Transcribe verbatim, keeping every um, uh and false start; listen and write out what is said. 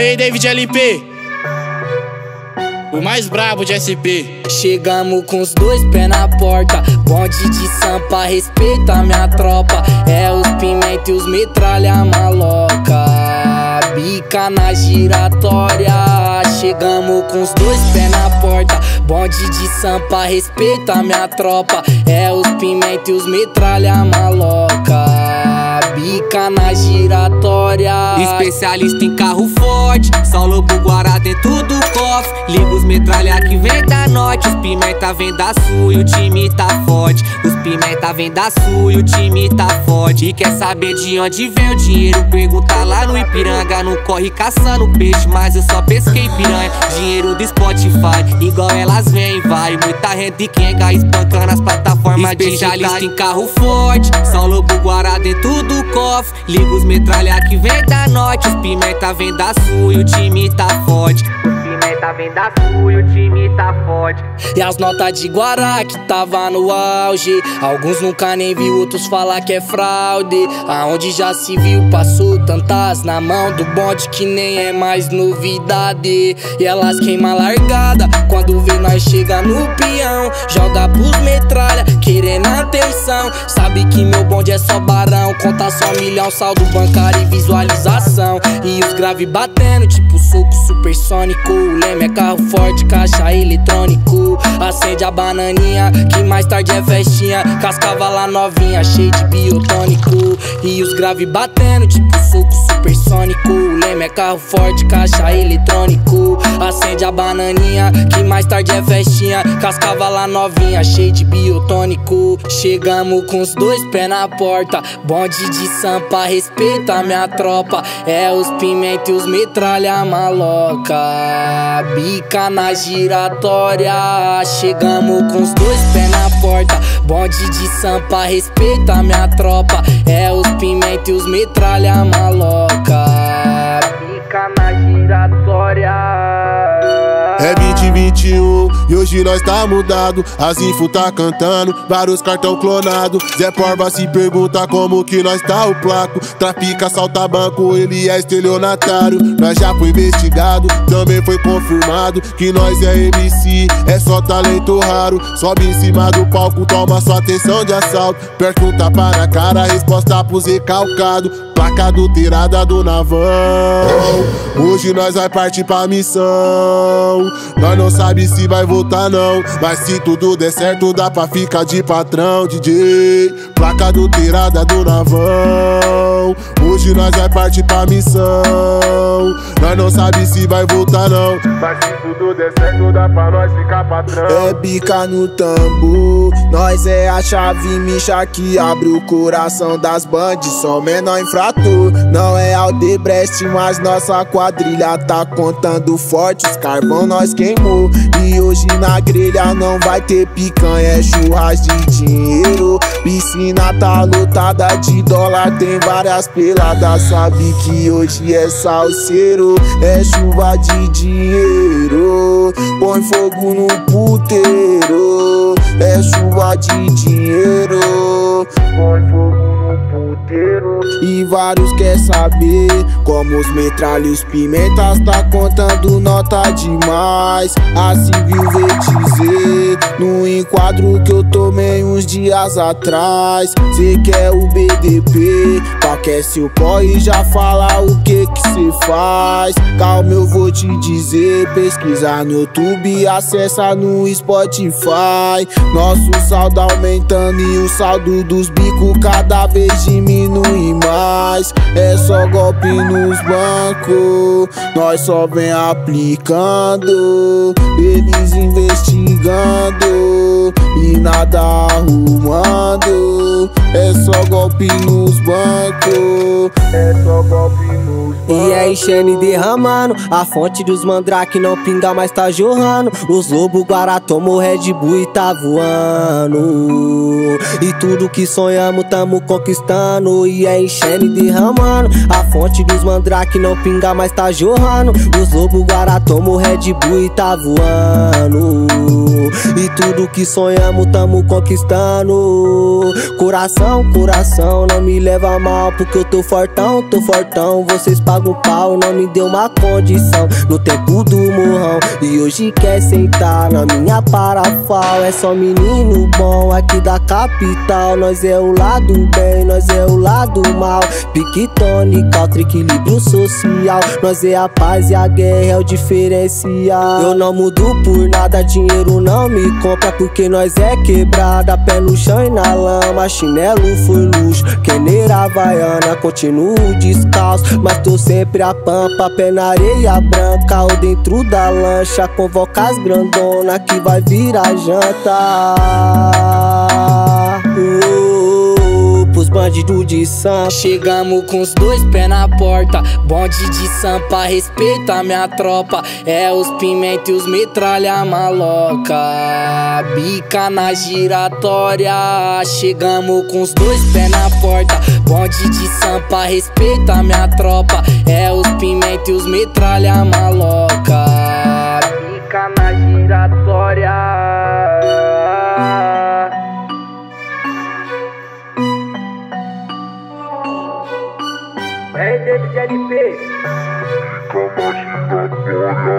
Ei, David L P, o mais brabo de S P. Chegamos com os dois pés na porta, bonde de Sampa, respeita minha tropa. É os pimenta e os metralha maloca, bica na giratória. Chegamos com os dois pés na porta, bonde de Sampa, respeita minha tropa. É os pimenta e os metralha maloca, bica na giratória. Especialista em carro forte, só lobo guará dentro do cofre. Liga os metralha que vem da norte, os pimenta vem da sul e o time tá forte. Os pimenta vem da sul e o time tá forte. E quer saber de onde vem o dinheiro? Pergunta lá no Ipiranga. Não corre caçando peixe, mas eu só pesquei piranha. Dinheiro do Spotify, igual elas vêm e vai. Muita renda e quenga espancando as plataformas digitais. Especialista em carro forte, só lobo guará dentro do cofre. Liga os metralha que vem da norte, os pimenta vem da sul e o time tá forte. Pimenta vem da sul e o time tá forte. E as notas de Guará que tava no auge, alguns nunca nem viu, outros falar que é fraude. Aonde já se viu, passou tantas na mão do bonde que nem é mais novidade. E elas queimam largada quando vê nós chega no peão. Joga pros metralha, querendo atenção. Sabe que meu bonde é só barão, conta só milhão, saldo bancário e visualização. E os grave batendo, tipo soco supersônico. O leme é carro forte, caixa eletrônico. Acende a bananinha, que mais tarde é festinha. Cascavala novinha, cheio de biotônico. E os grave batendo, tipo soco supersônico. O leme é carro forte, caixa eletrônico. Acende a bananinha, que mais tarde é festinha. Cascavala novinha, cheio de biotônico. Chegamos com os dois pés na porta, bonde de Sampa, respeita minha tropa. É os pimenta e os metralha maloca, bica na giratória. Chegamos com os dois pés na porta, bonde de Sampa, respeita minha tropa. É os pimenta e os metralha maloca, bica na giratória. É vinte e vinte e um e hoje nós tá mudado. As info tá cantando, vários cartão clonado. Zé Porva se pergunta como que nós tá o placo. Trafica, assalta banco, ele é estelionatário. Nós já foi investigado, também foi confirmado que nós é M C, é só talento raro. Sobe em cima do palco, toma sua atenção de assalto. Pergunta para a cara, resposta pros recalcado. Placa adulterada do navão. Hoje nós vai partir pra missão. Nós não sabe se vai voltar não, mas se tudo der certo dá pra ficar de patrão, D J. Placa adulterada do navão. Hoje nós vai partir pra missão. Nós não sabe se vai voltar não, mas se tudo der certo dá pra nós ficar patrão. É bica no tambor, nós é a chave micha que abre o coração das bandes. Só menor infrator, não é Aldebrecht, mas nossa quadrilha tá contando forte. Os carvão nós queimou e hoje na grelha não vai ter picanha, é churras de dinheiro. Piscina tá lotada de dólar, tem várias peladas. Sabe que hoje é salseiro, é chuva de dinheiro. Põe fogo no puteiro, é chuva de dinheiro. Põe fogo no puteiro. E vários quer saber como os metralha e os pimentas tá contando nota demais. A Civil veio dizer no enquadro que eu tomei uns dias atrás. Cê quer o B D P, qualquer seu corre já fala o que que cê faz. Calma, eu vou te dizer, pesquisar no YouTube, acessa no Spotify. Nosso saldo aumentando e o saldo dos bicos cada vez diminui mais. É só golpe nos bancos, nós só vem aplicando, eles investigando e nada arrumando. É só golpe nos bancos, é só golpe nos bancos. E é enchendo e derramando, a fonte dos mandrake não pinga, mas tá jorrando. Os lobo guará tomou Red Bull e tá voando. E tudo que sonhamos tamo conquistando. E é enchendo e derramando, a fonte dos mandrake não pinga, mas tá jorrando. Os lobo guará tomou Red Bull e tá voando. E tudo que sonhamos tamo conquistando. Coração, coração, não me leva mal, porque eu tô fortão, tô fortão. Vocês pagam pau, não me deu uma condição no tempo do morrão. E hoje quer sentar na minha parafal. É só menino bom aqui da capital. Nós é o lado bem, nós é o lado mal. Pique tônica, outro equilíbrio social. Nós é a paz e a guerra é o diferencial. Eu não mudo por nada, dinheiro não me compra, porque nós é quebrada, pé no chão e na lama. Chinelo foi luxo, queneira havaiana, continuo descalço, mas tô sempre a pampa, pé na areia branca ou dentro da lancha. Convoca as grandona que vai virar janta. uh, Pros bandidos de Sampa. Chegamos com os dois pés na porta. Bonde de Sampa, respeita a minha tropa. É os pimenta e os metralha maloca. Bica na giratória. Chegamos com os dois pés na porta. Bonde de Sampa, respeita a minha tropa. É os pimenta e os metralha maloca. Bica na giratória. É David L P. Fica na giratória.